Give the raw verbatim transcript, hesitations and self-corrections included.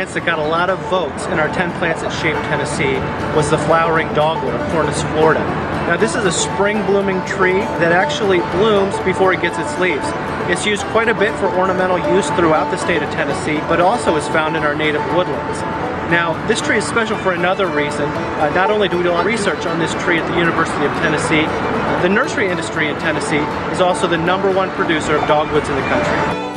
plants that got a lot of votes in our ten plants that shaped Tennessee was the flowering dogwood, or Cornus florida. Now this is a spring blooming tree that actually blooms before it gets its leaves. It's used quite a bit for ornamental use throughout the state of Tennessee, but also is found in our native woodlands. Now, this tree is special for another reason. Uh, not only do we do a lot of research on this tree at the University of Tennessee, uh, the nursery industry in Tennessee is also the number one producer of dogwoods in the country.